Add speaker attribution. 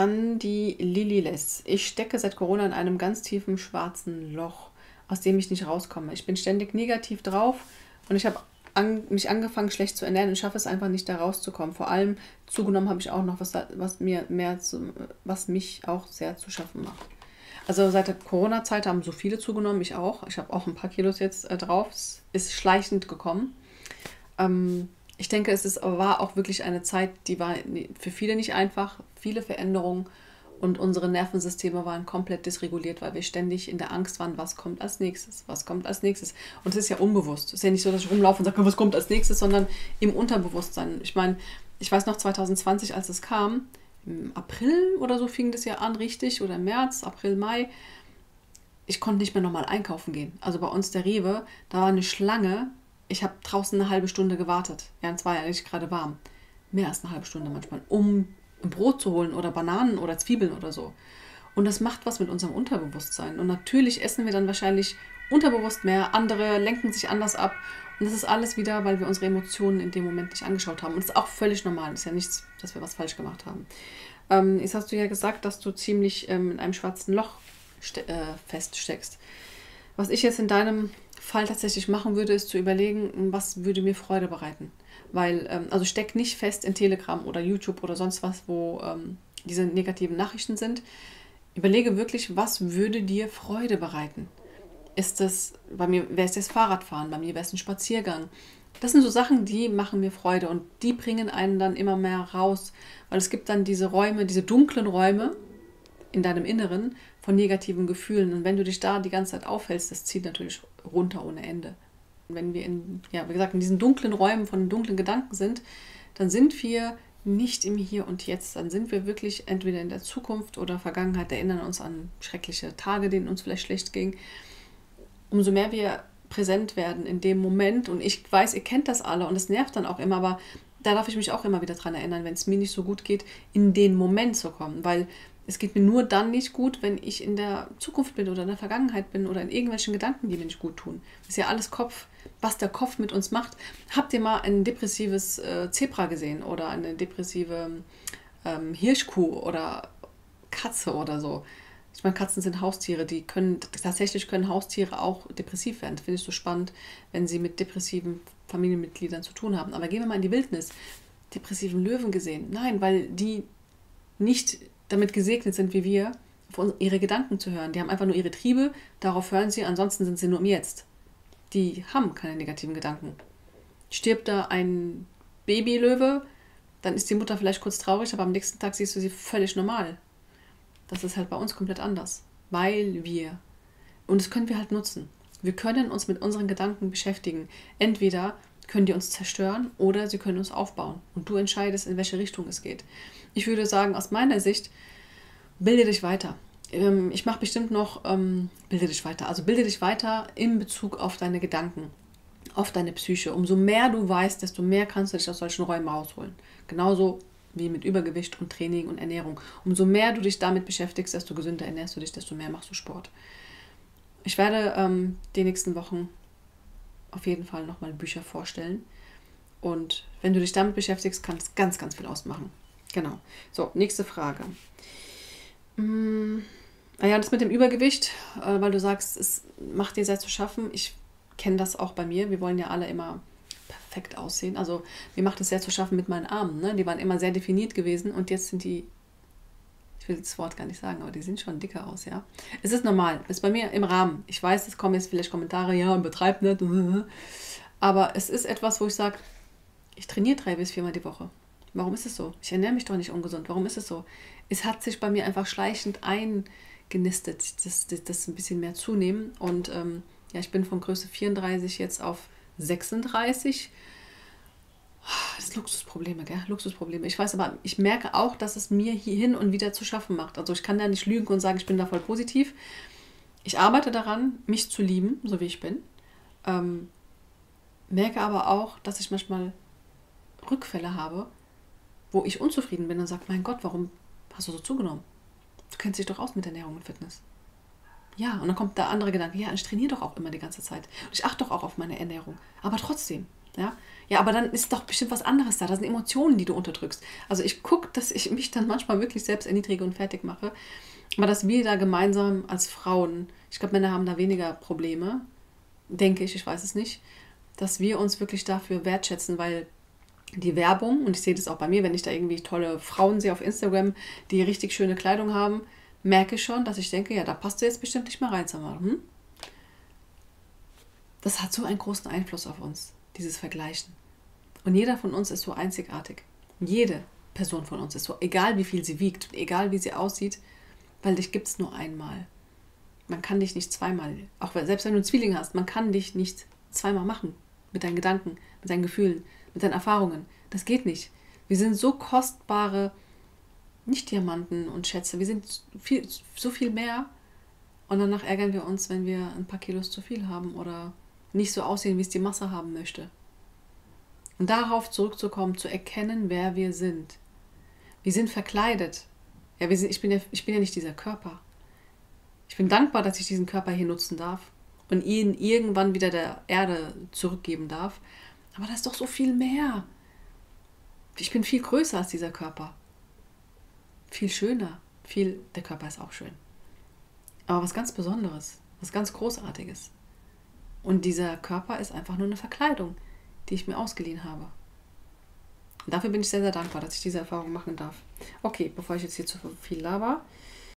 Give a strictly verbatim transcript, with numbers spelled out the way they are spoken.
Speaker 1: Dann die Lililes. Ich stecke seit Corona in einem ganz tiefen schwarzen Loch, aus dem ich nicht rauskomme. Ich bin ständig negativ drauf und ich habe an, mich angefangen, schlecht zu ernähren und schaffe es einfach nicht, da rauszukommen. Vor allem zugenommen habe ich auch noch, was, was, mir mehr zu, was mich auch sehr zu schaffen macht. Also seit der Corona-Zeit haben so viele zugenommen, ich auch. Ich habe auch ein paar Kilos jetzt äh, drauf. Es ist schleichend gekommen. Ähm, ich denke, es ist, war auch wirklich eine Zeit, die war für viele nicht einfach. Viele Veränderungen und unsere Nervensysteme waren komplett dysreguliert, weil wir ständig in der Angst waren, was kommt als nächstes, was kommt als nächstes. Und es ist ja unbewusst. Es ist ja nicht so, dass ich rumlaufe und sage, was kommt als nächstes, sondern im Unterbewusstsein. Ich meine, ich weiß noch zwanzig zwanzig, als es kam, im April oder so fing das ja an, richtig, oder im März, April, Mai. Ich konnte nicht mehr normal einkaufen gehen. Also bei uns der Rewe, da war eine Schlange. Ich habe draußen eine halbe Stunde gewartet. Ja, es war ja nicht gerade warm. Mehr als eine halbe Stunde manchmal, um ein Brot zu holen oder Bananen oder Zwiebeln oder so. Und das macht was mit unserem Unterbewusstsein. Und natürlich essen wir dann wahrscheinlich unterbewusst mehr. Andere lenken sich anders ab. Und das ist alles wieder, weil wir unsere Emotionen in dem Moment nicht angeschaut haben. Und das ist auch völlig normal. Das ist ja nichts, dass wir was falsch gemacht haben. Ähm, jetzt hast du ja gesagt, dass du ziemlich ähm, in einem schwarzen Loch ste- äh, feststeckst. Was ich jetzt in deinem Fall tatsächlich machen würde, ist zu überlegen, was würde mir Freude bereiten. Weil, ähm, also steck nicht fest in Telegram oder YouTube oder sonst was, wo ähm, diese negativen Nachrichten sind. Überlege wirklich, was würde dir Freude bereiten. Ist das, bei mir wäre es das Fahrradfahren, bei mir wäre es ein Spaziergang. Das sind so Sachen, die machen mir Freude und die bringen einen dann immer mehr raus, weil es gibt dann diese Räume, diese dunklen Räume in deinem Inneren von negativen Gefühlen und wenn du dich da die ganze Zeit aufhältst, das zieht natürlich runter ohne Ende. Und wenn wir in, ja, wie gesagt, in diesen dunklen Räumen von dunklen Gedanken sind, dann sind wir nicht im Hier und Jetzt, dann sind wir wirklich entweder in der Zukunft oder Vergangenheit, erinnern uns an schreckliche Tage, denen uns vielleicht schlecht ging. Umso mehr wir präsent werden in dem Moment, und ich weiß, ihr kennt das alle und es nervt dann auch immer, aber da darf ich mich auch immer wieder dran erinnern, wenn es mir nicht so gut geht, in den Moment zu kommen, weil es geht mir nur dann nicht gut, wenn ich in der Zukunft bin oder in der Vergangenheit bin oder in irgendwelchen Gedanken, die mir nicht gut tun. Das ist ja alles Kopf, was der Kopf mit uns macht. Habt ihr mal ein depressives äh, Zebra gesehen oder eine depressive ähm, Hirschkuh oder Katze oder so? Ich meine, Katzen sind Haustiere, die können, tatsächlich können Haustiere auch depressiv werden. Das finde ich so spannend, wenn sie mit depressiven Familienmitgliedern zu tun haben. Aber gehen wir mal in die Wildnis. Depressiven Löwen gesehen? Nein, weil die nicht damit gesegnet sind wie wir, auf ihre Gedanken zu hören. Die haben einfach nur ihre Triebe, darauf hören sie, ansonsten sind sie nur im Jetzt. Die haben keine negativen Gedanken. Stirbt da ein Babylöwe, dann ist die Mutter vielleicht kurz traurig, aber am nächsten Tag siehst du sie völlig normal. Das ist halt bei uns komplett anders, weil wir, und das können wir halt nutzen, wir können uns mit unseren Gedanken beschäftigen. Entweder können die uns zerstören oder sie können uns aufbauen. Und du entscheidest, in welche Richtung es geht. Ich würde sagen, aus meiner Sicht, bilde dich weiter. Ich mache bestimmt noch, ähm, bilde dich weiter. Also bilde dich weiter in Bezug auf deine Gedanken, auf deine Psyche. Umso mehr du weißt, desto mehr kannst du dich aus solchen Räumen rausholen. Genauso wie mit Übergewicht und Training und Ernährung. Umso mehr du dich damit beschäftigst, desto gesünder ernährst du dich, desto mehr machst du Sport. Ich werde ähm, die nächsten Wochen auf jeden Fall nochmal Bücher vorstellen. Und wenn du dich damit beschäftigst, kann es ganz, ganz viel ausmachen. Genau. So, nächste Frage. Hm, naja, das mit dem Übergewicht, äh, weil du sagst, es macht dir sehr zu schaffen. Ich kenne das auch bei mir. Wir wollen ja alle immer perfekt aussehen. Also mir macht es sehr zu schaffen mit meinen Armen. Ne? Die waren immer sehr definiert gewesen und jetzt sind die, ich will das Wort gar nicht sagen, aber die sehen schon dicker aus, ja. Es ist normal, ist bei mir im Rahmen. Ich weiß, es kommen jetzt vielleicht Kommentare, ja, betreib nicht. Aber es ist etwas, wo ich sage, ich trainiere drei bis viermal die Woche. Warum ist es so? Ich ernähre mich doch nicht ungesund. Warum ist es so? Es hat sich bei mir einfach schleichend eingenistet, das, das, das ein bisschen mehr zunehmen. Und ähm, ja, ich bin von Größe vierunddreißig jetzt auf sechsunddreißig. Das sind Luxusprobleme, gell? Luxusprobleme. Ich weiß aber, ich merke auch, dass es mir hier hin und wieder zu schaffen macht. Also ich kann da nicht lügen und sagen, ich bin da voll positiv. Ich arbeite daran, mich zu lieben, so wie ich bin. Ähm, merke aber auch, dass ich manchmal Rückfälle habe, wo ich unzufrieden bin und sage, mein Gott, warum hast du so zugenommen? Du kennst dich doch aus mit Ernährung und Fitness. Ja, und dann kommt der andere Gedanke, ja, ich trainiere doch auch immer die ganze Zeit. Und ich achte doch auch auf meine Ernährung. Aber trotzdem, Ja? Ja, aber dann ist doch bestimmt was anderes da. Das sind Emotionen, die du unterdrückst. Also ich gucke, dass ich mich dann manchmal wirklich selbst erniedrige und fertig mache. Aber dass wir da gemeinsam als Frauen, ich glaube, Männer haben da weniger Probleme, denke ich, ich weiß es nicht, dass wir uns wirklich dafür wertschätzen, weil die Werbung, und ich sehe das auch bei mir, wenn ich da irgendwie tolle Frauen sehe auf Instagram, die richtig schöne Kleidung haben, merke ich schon, dass ich denke, ja, da passt du jetzt bestimmt nicht mehr rein, Samara. Hm? Das hat so einen großen Einfluss auf uns, dieses Vergleichen. Und jeder von uns ist so einzigartig. Jede Person von uns ist so, egal wie viel sie wiegt, egal wie sie aussieht, weil dich gibt es nur einmal. Man kann dich nicht zweimal, auch selbst wenn du einen Zwilling hast, man kann dich nicht zweimal machen. Mit deinen Gedanken, mit deinen Gefühlen, mit deinen Erfahrungen. Das geht nicht. Wir sind so kostbare, nicht Diamanten und Schätze, wir sind viel, so viel mehr. Und danach ärgern wir uns, wenn wir ein paar Kilos zu viel haben oder nicht so aussehen, wie es die Masse haben möchte. Und darauf zurückzukommen, zu erkennen, wer wir sind. Wir sind verkleidet. Ja, wir sind, ich, bin ja, ich bin ja nicht dieser Körper. Ich bin dankbar, dass ich diesen Körper hier nutzen darf und ihn irgendwann wieder der Erde zurückgeben darf. Aber da ist doch so viel mehr. Ich bin viel größer als dieser Körper. Viel schöner. Viel, der Körper ist auch schön. Aber was ganz Besonderes, was ganz Großartiges. Und dieser Körper ist einfach nur eine Verkleidung, die ich mir ausgeliehen habe. Und dafür bin ich sehr, sehr dankbar, dass ich diese Erfahrung machen darf. Okay, bevor ich jetzt hier zu viel laber.